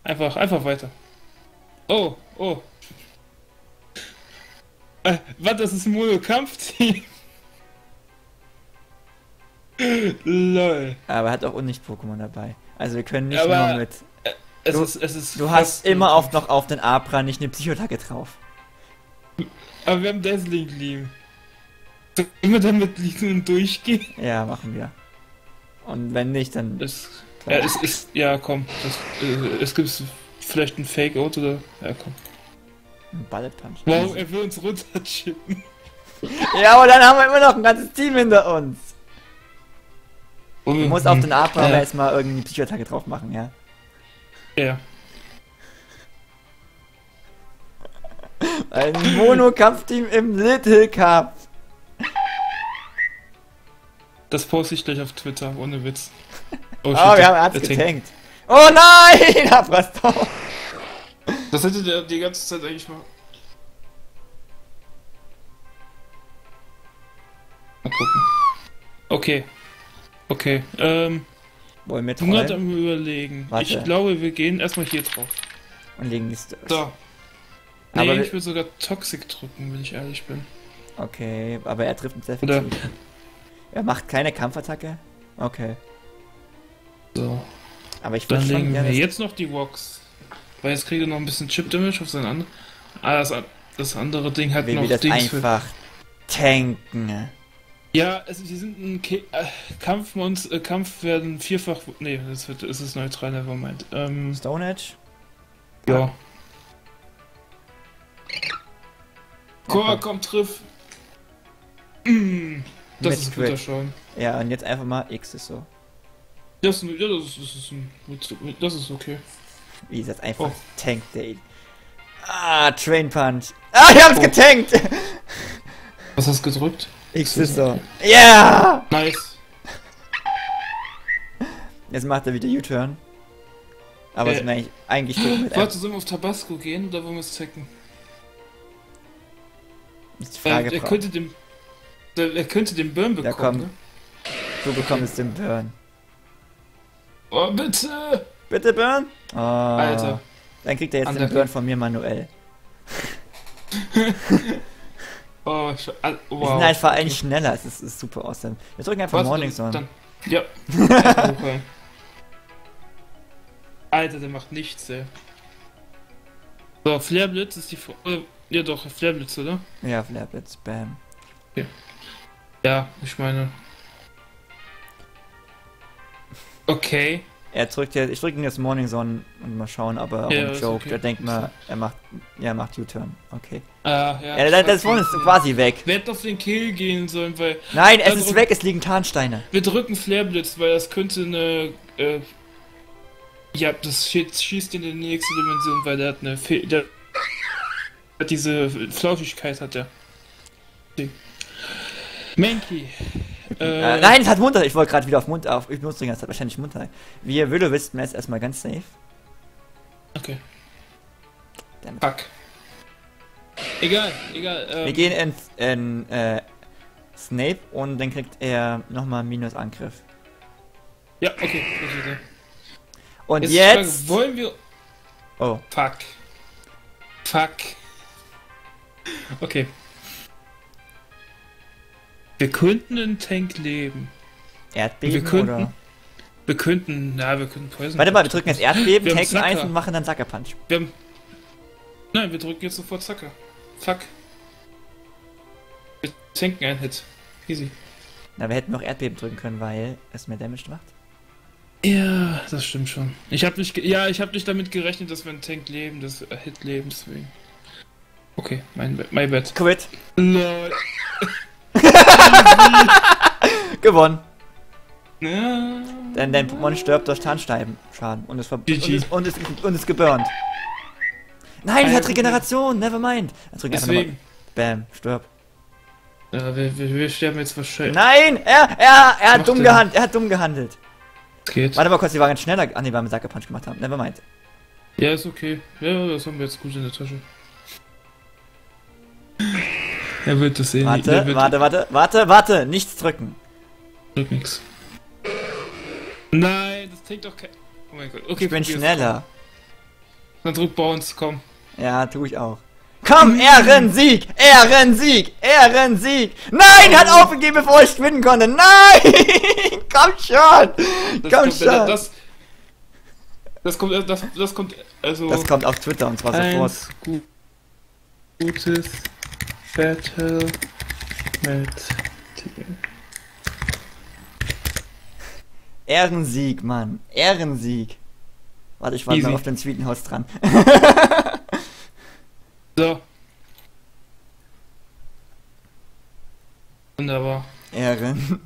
Einfach weiter. Oh, oh. Was, das ist ein Mono-Kampfteam? Lol. Aber er hat auch Unlicht-Pokémon dabei. Also wir können nicht Aber nur mit... Es ist Du hast immer noch auf den Abra nicht eine Psychoattacke drauf. Aber wir haben Dazzling Gleam. Sollen wir damit liegen und durchgehen? Ja, machen wir. Und wenn nicht, dann... Ja, komm. Es gibt vielleicht ein Fake-Out oder... Ja, komm. Ein Bullet Punch. Wow, er will uns runterchippen. Ja, aber dann haben wir immer noch ein ganzes Team hinter uns. Du musst auf den Abra aber erstmal irgendwie eine Psychoattacke drauf machen, ja? Ja. Ein Mono-Kampfteam im Little Cup. Das poste ich gleich auf Twitter, ohne Witz. Oh, Oh, shit, wir haben Arzt der getankt. Oh nein! Abrastau! Das hätte der die ganze Zeit eigentlich mal... Mal gucken. Okay. Okay, Wollen wir ich bin gerade trollen? am Überlegen. Warte. Ich glaube, wir gehen erstmal hier drauf. Und legen die Stars. So. Nee, Aber ich will sogar Toxic drücken, wenn ich ehrlich bin. Okay, aber er trifft uns sehr Oder... viel. Er macht keine Kampfattacke? Okay. So. Aber ich Dann würde schon legen wir gerne... jetzt noch die Wox. Weil jetzt kriege ich noch ein bisschen Chip-Damage auf sein anderes. Das andere Ding hat Wie noch wir das Dings für... einfach tanken. Ja, die sind ein Kampf werden vierfach... Nee, es ist neutral, nevermind. Stone Edge? Ja. Komm, triff! Das Mit ist guter Crit. Schaden. Ja, und jetzt einfach mal X ist so. Das ist okay. Wie ist das einfach Oh. tankt, der... Ah, Train Punch. Ah, wir haben's getankt! Was hast du gedrückt? X ist so. Ja! Nice. Jetzt macht er wieder U-Turn. Aber es ist mir eigentlich gut mit Warte, sollen wir auf Tabasco gehen oder wollen wir es checken? Ist die Frage, Er könnte den Burn Ja, bekommen, komm. ne? Du bekommst den Burn. Oh, bitte! Bitte Burn? Oh. Alter. Dann kriegt er jetzt den Underkick. Burn von mir manuell. Oh, wow. Wir sind einfach eigentlich schneller, es ist super awesome. Wir drücken einfach Was, Morning Sun. dann- Ja. Okay. Alter, der macht nichts, ey. So, Flareblitz ist die... Ja doch, Flareblitz, oder? Ja, Flareblitz, bam. Ja, ich meine... Okay. Er drückt jetzt, ich drücke ihn jetzt Morning Sun und mal schauen, ob er auch Ja, einen ist Joke. okay. Der denkt mal, er macht U-Turn. Okay. Ja, Ja, das Phone ist quasi weg. Wir hätten auf den Kill gehen sollen, weil... Nein, es Also- ist weg, es liegen Tarnsteine. Wir drücken Flareblitz, weil das könnte eine... ja, das schießt in die nächste Dimension, weil der hat eine... Der hat diese Flauschigkeit, hat der. Mankey. Nein, es hat Munter. Ich wollte gerade wieder auf ich benutze das hat wahrscheinlich Munter. Wir Will-O-Wisp ist erstmal ganz safe. Okay. Damit. Fuck. Egal. Wir gehen in Snape und dann kriegt er nochmal Minus-Angriff. Ja, okay. Gute Idee. Und Jetzt, jetzt... ist die Frage, wollen wir... Oh, Fuck. Okay. Wir könnten in Tank leben. Erdbeben Wir könnten- oder... Wir könnten Poison. Warte mal, wir drücken jetzt Erdbeben, Wir haben tanken eins Sucker. und machen dann Sucker Punch. Nein, wir drücken jetzt sofort Zacker. Fuck. Wir tanken einen Hit. Easy. Na, wir hätten noch Erdbeben drücken können, weil es mehr Damage macht. Ja, das stimmt schon. Ich habe nicht damit gerechnet, dass wir einen Tank leben, dass wir Hit leben, deswegen. Okay, my bad. Quit. Lol. Gewonnen. Ja. Denn dein Pokémon stirbt durch Tarnschaden und ist GG. und ist geburnt. Nein, es hat Regeneration, nevermind. Dann drück einfach nochmal. Deswegen. Bam, stirb. Ja, wir sterben jetzt wahrscheinlich. Nein, er hat Macht dumm er. gehandelt, er hat dumm gehandelt. Es geht. Warte mal kurz, wir waren schneller, weil wir Sucker Punch gemacht haben. Nevermind. Ja, ist okay. Ja, das haben wir jetzt gut in der Tasche. Er wird das sehen. Warte, nichts drücken. Drück nix. Nein, das trägt doch kein... Oh mein Gott. Okay, Ich bin probier's. schneller. Dann drück Bounce, komm. Ja, tu ich auch. Komm, Ehrensieg! Ehrensieg! Ehrensieg! Nein, hat aufgegeben, bevor ich gewinnen konnte. Nein! Komm schon! Komm schon! Das kommt, also... Das kommt auf Twitter und zwar sofort. Gutes Battle mit Team. Ehrensieg, Mann. Ehrensieg. Warte, ich warte mal auf den Sweetenhaus dran. So. Wunderbar. Ehrensieg.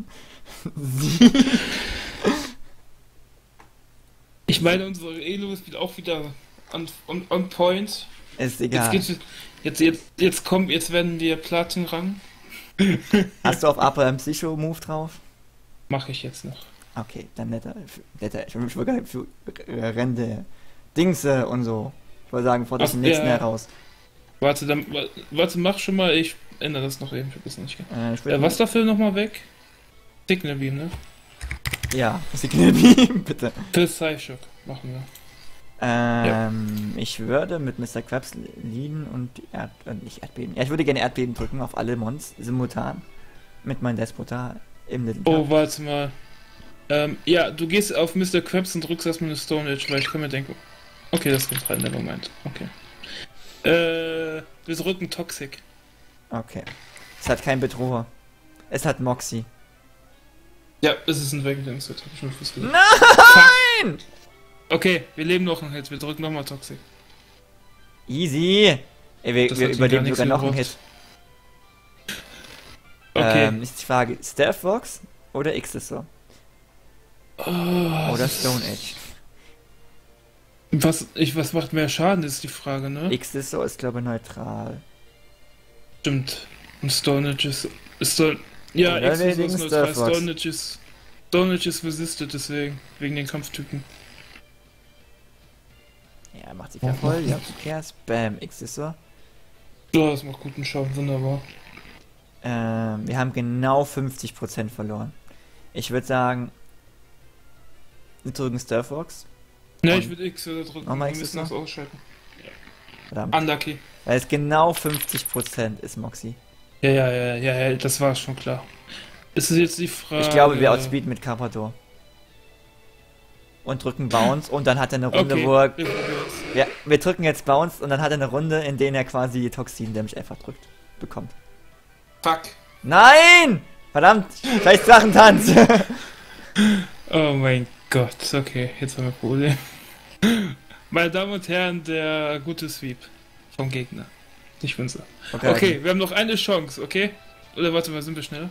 Ich meine, unsere Elo ist auch wieder on point. Ist egal. Jetzt werden wir Platin-Rang. Hast du auf Abraham Psycho-Move drauf? Mache ich jetzt noch. Okay, dann netter ich will gar nicht für Rente, Dingse und so. Ich wollte sagen, vor dem nächsten heraus. Warte, mach schon mal, ich ändere das noch eben, ich hab das nicht was dafür nochmal weg? Signal Beam, ne? Ja, Signal Beam, bitte. Für Psyshock machen wir. Ich würde mit Mr. Krabs leaden und nicht Erdbeben. Ja, ich würde gerne Erdbeben drücken auf alle Mons simultan. Mit meinem Despota im Little Cup. Oh, warte mal. Ja, du gehst auf Mr. Krabs und drückst erstmal eine Stone Age, weil ich kann mir denken. Okay, das kommt rein, der Moment. Okay. Wir drücken Toxic. Okay. Es hat kein Bedroher. Es hat Moxie. Ja, es ist ein Wegdings, das hab ich schon fast gesagt. Nein! Okay, wir leben noch einen Hit, wir drücken nochmal Toxic. Easy! Ey, wir überleben sogar noch einen Hit. Okay. Ist die Frage, Stealth Box oder Xisor? Oder Stone Edge? Was macht mehr Schaden, ist die Frage, ne? Xisor ist, glaube ich, neutral. Stimmt. Und Stone Edge ist ja, Xisor ist neutral. Stone Edge ist resisted, deswegen. Wegen den Kampftypen. Ja, macht sich ja voll. Ja, okay, Spam, Xisor. Ja, das macht guten Schaden, wunderbar. Wir haben genau 50% verloren. Ich würde sagen, wir drücken Stealthbox. Ne, ich würde X drücken. Nochmal wir müssen das ausschalten. Ja. Verdammt. Unlucky. Weil es genau 50% ist, Moxie. Ja, das war schon klar. Ist es jetzt die Frage... Ich glaube, wir outspeeden mit Carpador. Und drücken Bounce und dann hat er eine Runde, wo er... Wir drücken jetzt Bounce und dann hat er eine Runde, in der er quasi Toxin-Damage einfach bekommt. Fuck. Nein! Verdammt! Scheiß Drachentanz! Oh mein Gott, okay, jetzt haben wir ein Problem. Meine Damen und Herren, der gute Sweep vom Gegner. Nicht unser. Okay, wir haben noch eine Chance, okay? Oder warte mal, sind wir schneller?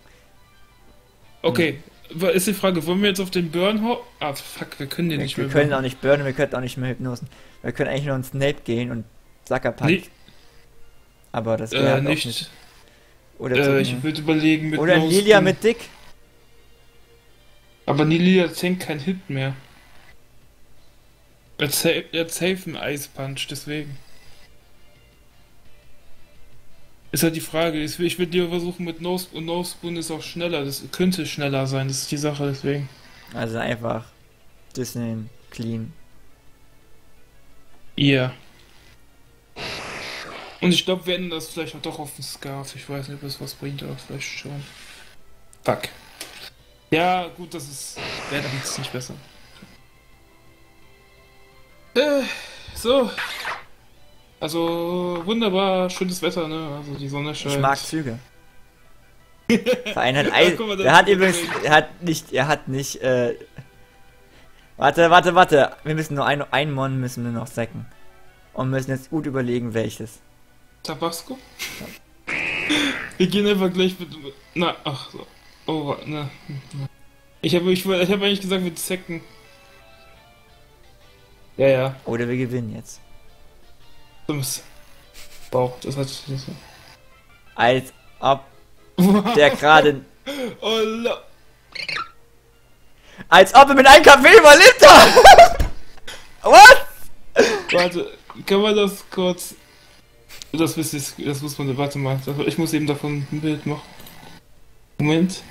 Okay, ist die Frage, wollen wir jetzt auf den Burn hauen? Ah, fuck, wir können den nicht mehr. Wir können auch nicht burnen, wir können auch nicht mehr hypnosen. Wir können eigentlich nur ins Snape gehen und Sucker Punch. Aber das wäre nicht. Oder ich würde überlegen mit oder Lilia mit Dick. Aber Lilia tankt kein Hit mehr. Er hat safe einen Ice Punch, deswegen. Ist halt die Frage, ich würde lieber versuchen mit No-Spoon. No-Spoon ist auch schneller, das könnte schneller sein, das ist die Sache, deswegen. Also einfach Disney clean. Ja. Yeah. Und ich glaube, wir ändern das vielleicht auch doch auf den Scarf. Ich weiß nicht, ob es was bringt, aber vielleicht schon. Fuck. Ja, gut, das ist... Ja, dann ist es nicht besser. So. Also, wunderbar, schönes Wetter, ne? Also, die Sonne scheint. Ich mag Züge. Verein hat Eis... Er hat übrigens... Er hat nicht, Warte. Wir müssen nur ein Mon müssen wir noch sacken. Und müssen jetzt gut überlegen, welches. Tabasco? Ja. Wir gehen einfach gleich mit... Na, ach so. Oh, na. Ich hab eigentlich gesagt, wir sacken. Ja. Oder wir gewinnen jetzt. Wow, das hat... Als ob der gerade... Oh, als ob er mit einem Kaffee überlebt hat! What? Warte, kann man das kurz... Das muss man... Warte mal, ich muss eben davon ein Bild machen. Moment.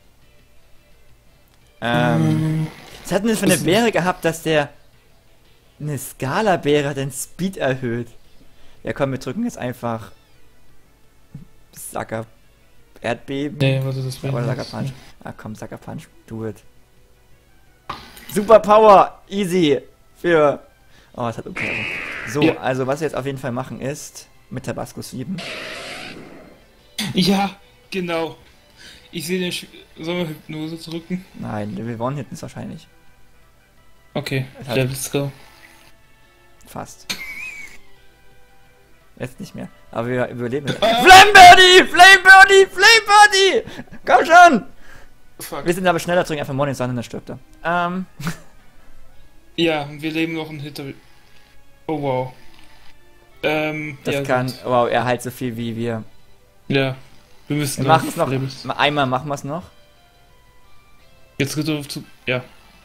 Was hat denn das für eine Beere gehabt, dass der... Eine Skala-Beere hat den Speed erhöht. Ja komm, wir drücken jetzt einfach Sucker Erdbeben. Nee, warte, das will Oder ich Sucker nicht. Punch. Ah komm, Sucker Punch, do it. Super Power, easy für... Oh, es hat okay. So, Ja. also was wir jetzt auf jeden Fall machen ist, mit Tabasco 7. Ja, genau. Ich sehe den Sollen wir Hypnose drücken? Nein, wir one-hitten es wahrscheinlich. Okay, Es hat- ja, let's go. Fast. Jetzt nicht mehr. Aber wir überleben es. Flame Birdie! Flame Birdie! Flame Birdie! Komm schon! Fuck. Wir sind aber schneller, drücken einfach Morning Sun und dann stirbt er. Ja, und wir leben noch einen Hit. Oh wow. Das ja, kann... gut. Wow, er heilt so viel wie wir. Ja. Wir müssen Wir machen es noch. Lebens- Einmal machen wir es noch. Jetzt geht auf zu. Ja.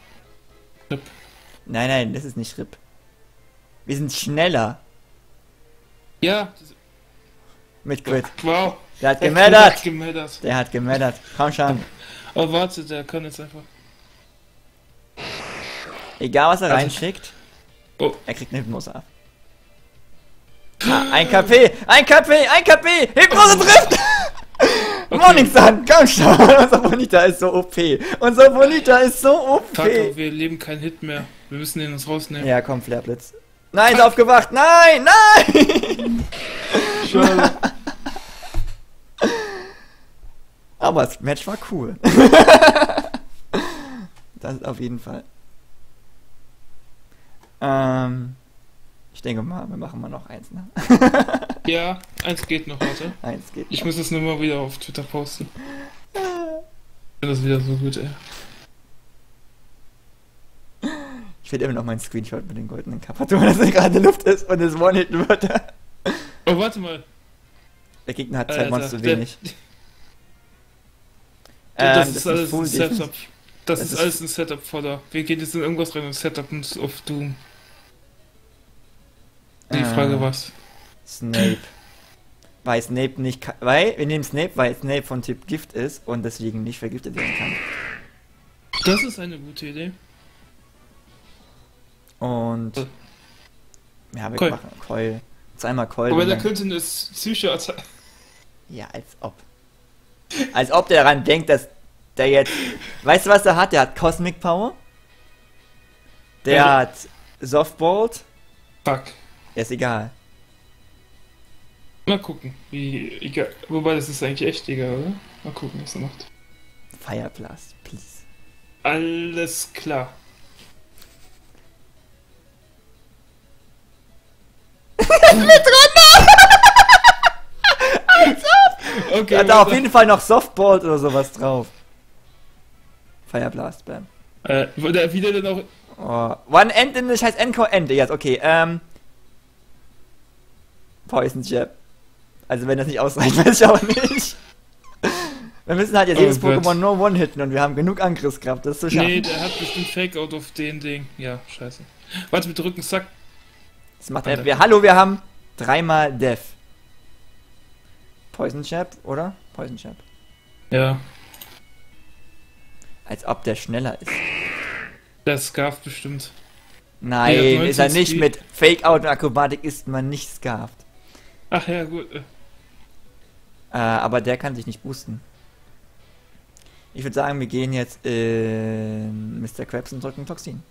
Nein, nein, das ist nicht RIP. Wir sind schneller Ja. mit Quit. Wow. Der hat Der gemeddert! hat gemeddert. Der hat gemeddert. Komm schon. Oh, warte, der kann jetzt einfach. Egal was er Also- reinschickt, Oh. er kriegt eine Hypnose ab. Ah, ein KP! Ein KP! Ein KP! Hypnose trifft! Morning Sun! Komm schon! Unser Bonita ist so OP! Unser Bonita ist so OP! Fuck, aber wir leben keinen Hit mehr. Wir müssen den uns rausnehmen. Ja, komm, Flairblitz. Nein, ist aufgewacht! Nein! Nein! Schade. Aber das Match war cool. Das ist auf jeden Fall. Ich denke mal, wir machen mal noch eins, ne? Ja, eins geht noch, warte. Eins geht. Ich muss das nur mal wieder auf Twitter posten. Ich finde das wieder so gut, ey. Ich finde immer noch meinen Screenshot mit den goldenen Kapaturen, dass er gerade in der Luft ist und es One-Hitten wird. Oh, warte mal. Der Gegner hat Alter, zwei Monster zu der- wenig. Das ist alles Full ein Setup. Defense. Das Das ist ist- alles ein Setup voller. Wir gehen jetzt in irgendwas rein und Setup uns auf Doom. Die Frage was? Snape. Weil Snape nicht kann. Weil, wir nehmen Snape, weil Snape von Typ Gift ist und deswegen nicht vergiftet werden kann. Das ist eine gute Idee. Und. Äh. Ja, wir Keul. machen Keul. Zweimal Keul. Aber und der dann- könnte eine Psyche. Ja, als ob. Als ob der daran denkt, dass der jetzt. Weißt du, was er hat? Der hat Cosmic Power. Der Ja. hat Softbolt. Fuck. Ist egal. Mal gucken, wie egal. Wobei das ist eigentlich echt egal, oder? Mal gucken, was er macht. Fire Blast, please. Alles klar. Okay, Er hat da auf warte. jeden Fall noch Softbolt oder sowas drauf. Fire Blast, bam. Wieder dann auch. Oh. One End in das heißt Encore End. Yes, okay. Poison Jab. Also wenn das nicht ausreicht, weiß ich auch nicht. Wir müssen halt jetzt Oh jedes Gott. Pokémon nur One-Hitten und wir haben genug Angriffskraft, das zu schaffen. Nee, der hat bestimmt Fake-Out auf den Ding. Ja, scheiße. Warte, wir drücken Sack. Das macht Alter. Hallo, wir haben dreimal Death. Poison Jab, oder? Poison Jab. Ja, Als ob der schneller ist. der Scarf bestimmt. Nein, Ja, 19 ist er nicht. Speed. Mit Fake-Out und Akrobatik ist man nicht scarft. Ach ja, gut. Aber der kann sich nicht boosten. Ich würde sagen, wir gehen jetzt in Mr. Krabs und drücken Toxin.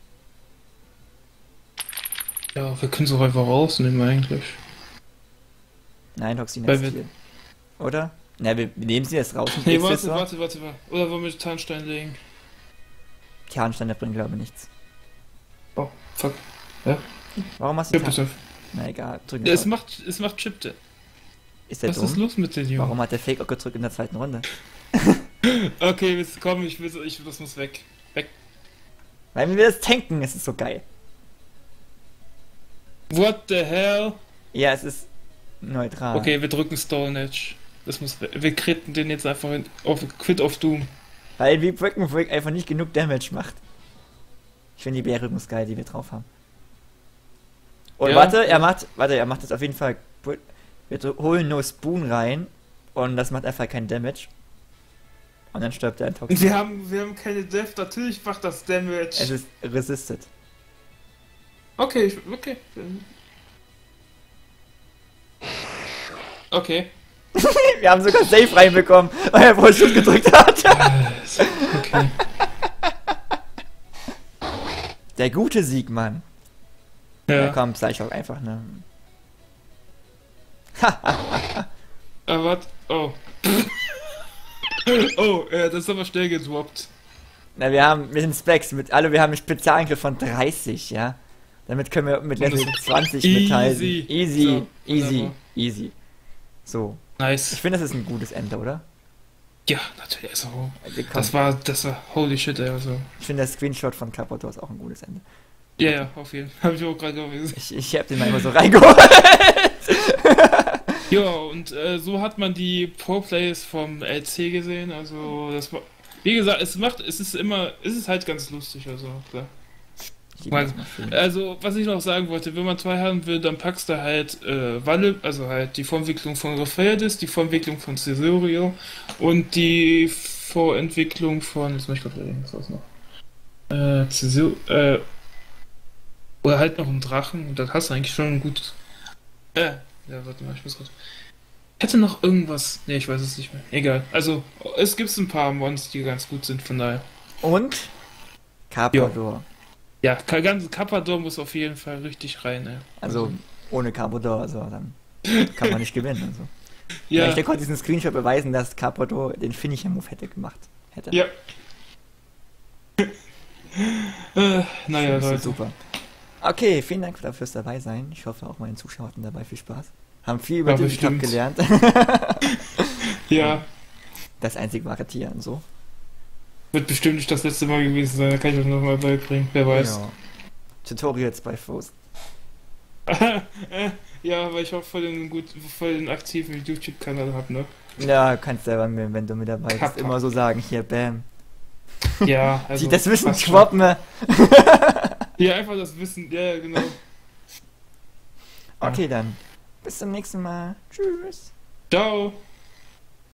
Ja, wir können es auch einfach rausnehmen eigentlich. Nein, Toxin Weil hat wir- viel. Oder? Na, wir nehmen sie jetzt raus. und Nee, fixen es warte, so. warte. Oder wollen wir Tarnstein legen? Kernsteine bringen, glaube ich, nichts. Oh, fuck. Warum hast du Ja, bitte. Na egal, drücken Es wir. macht Chip. Ist der Was dumm? ist los mit den Jungen? Warum hat der Fake auch gedrückt in der zweiten Runde? Okay, jetzt komm, das muss weg. Weil wir das tanken, es ist so geil. What the hell? Ja, es ist neutral. Okay, wir drücken Stone Edge. Das muss weg. Wir kritten den jetzt einfach auf Quit of Doom. Weil wie Brick einfach nicht genug Damage macht. Ich finde die Bärrhythmus geil, die wir drauf haben. Und Ja. warte, er macht das auf jeden Fall. Wir holen nur Spoon rein und das macht einfach keinen Damage. Und dann stirbt er ein Toxin. Wir haben keine Death, natürlich macht das Damage. Es ist resisted. Okay, okay. Okay. Wir haben sogar Safe reinbekommen, weil er wohl Schuss gedrückt hat. Okay. Der gute Sieg, Mann. Ja. Komm, sag ich auch einfach, ne? Was? Oh. Oh, das ist aber schnell gedroppt. Na, wir sind Specs, wir haben einen Spezialangriff von 30, ja? Damit können wir mit Level 20 mithalten. Easy, So, easy, wunderbar. easy. So. Nice. Ich finde, das ist ein gutes Ende, oder? Ja, natürlich. Also, Also, komm, das war holy shit, ey, also. ich finde, der Screenshot von Carpador ist auch ein gutes Ende. Ja, ja, auf jeden Fall. Hab ich auch gerade gesehen. Ich hab den mal immer so reingeholt. Ja, und so hat man die Pro-Plays vom LC gesehen, also das war, wie gesagt, es ist halt ganz lustig, also klar. Also, was ich noch sagen wollte, wenn man 2 haben will, dann packst du halt Walle, also halt die Vorentwicklung von Raphaelis, die Vorentwicklung von Cesario und die Vorentwicklung von, jetzt muss ich gerade überlegen, was war's noch? Oder halt noch einen Drachen und dann hast du eigentlich schon ein gutes. Ja, warte mal, ich muss gerade. Hätte noch irgendwas. Ne, ich weiß es nicht mehr. Egal. Also, es gibt ein paar Mons, die ganz gut sind, von daher. Und Carpador. Ja, Carpador muss auf jeden Fall richtig rein, ey. Also, ohne Carpador, also dann kann man nicht gewinnen. Also. Ja. Ich konnte diesen Screenshot beweisen, dass Carpador den Finisher-Move hätte. Ja. Naja, das Leute. ist super. Okay, vielen Dank fürs dabei sein. Ich hoffe, auch meine Zuschauer hatten dabei viel Spaß. Haben viel über den Cup gelernt. Ja. Das einzig wahre Tier und so. Wird bestimmt nicht das letzte Mal gewesen sein, da kann ich euch nochmal beibringen, wer weiß. Ja. Tutorials bei Frozen. Ja, weil ich auch voll den aktiven YouTube-Kanal habe, ne? Ja, kannst selber, wenn du mit dabei bist, Kappa. immer so sagen, hier, bam. Ja, also. Die das Wissen passt schon. schwappen. Ja, einfach das Wissen, ja, genau. Okay, dann. Bis zum nächsten Mal. Tschüss. Ciao.